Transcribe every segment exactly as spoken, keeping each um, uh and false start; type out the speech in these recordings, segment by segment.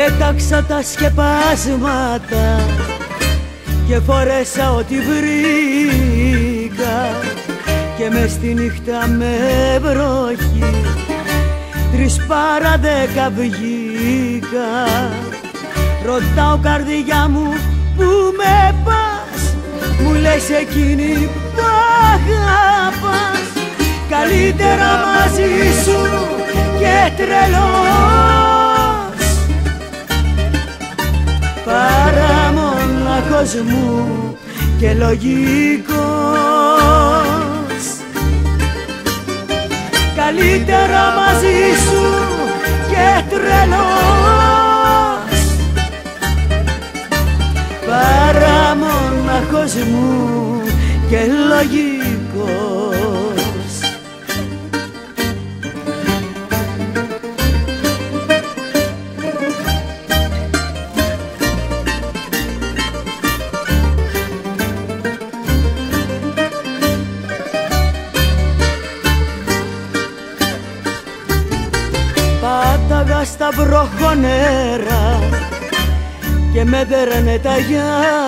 Πέταξα τα σκεπάσματα και φόρεσα ό,τι βρήκα και μες στη νύχτα με βροχή τρεις παρά δέκα βγήκα. Ρωτάω καρδιά μου που με πας, μου λες εκείνη που αγαπάς. Καλύτερα μαζί σου και τρελός παρά μοναχός μου και λογικός. Καλύτερα μαζί σου και τρελός παρά μοναχός μου και λογικός. Πάταγα στα βροχονέρα και με δέρνε τα γιάζει,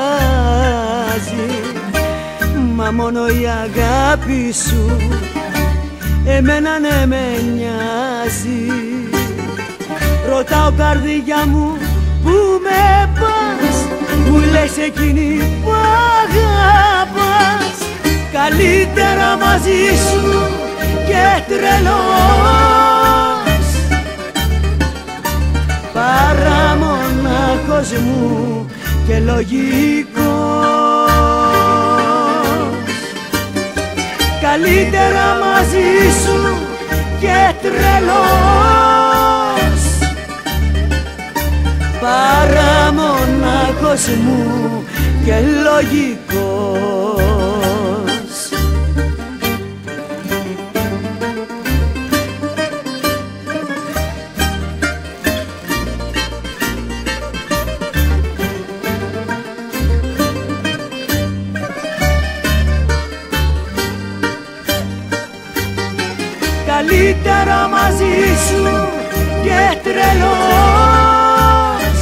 μα μόνο η αγάπη σου εμένα ναι με νοιάζει. Ρωτάω καρδιά μου που με πας, μου λες εκείνη που αγαπάς. Καλύτερα μαζί σου και τρελός παρά μονάχος μου και λογικός. Καλύτερα μαζί σου και τρελός παρά μονάχος μου και λογικός. Καλύτερα μαζί σου και τρελός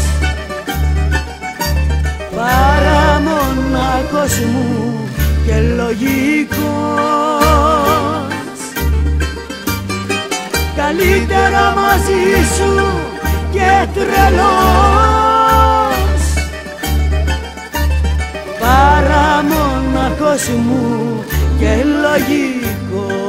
παρά μονάχος μου και λογικός. Καλύτερα μαζί σου και τρελός παρά μονάχος μου και λογικός.